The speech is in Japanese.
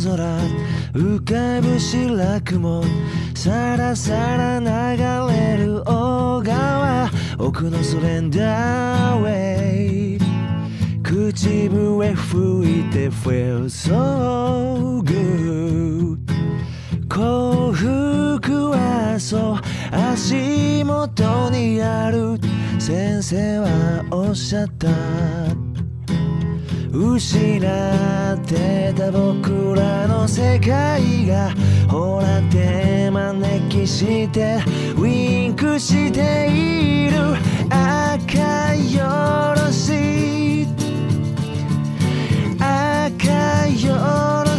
空浮かぶ白雲さらさら流れる小川奥のスレンダーウェイ口笛吹いて Feel so good 幸福はそう足元にある先生はおっしゃった失ってた僕らの世界がほら手招きしてウィンクしている赤よろし赤よろ